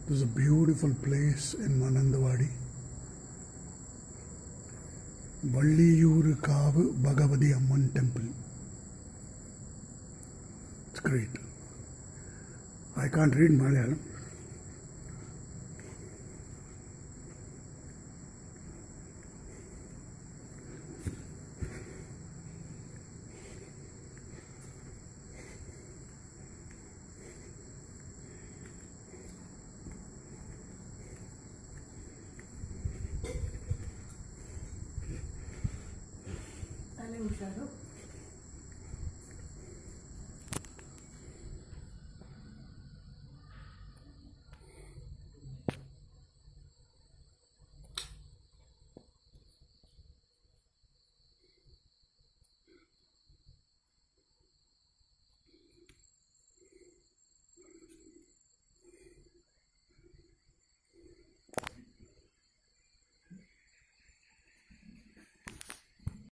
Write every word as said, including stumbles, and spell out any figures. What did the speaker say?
There's a beautiful place in Manantawady. Bhagavathi Amman temple. It's great. I can't read Malayalam. Hello, Shadow.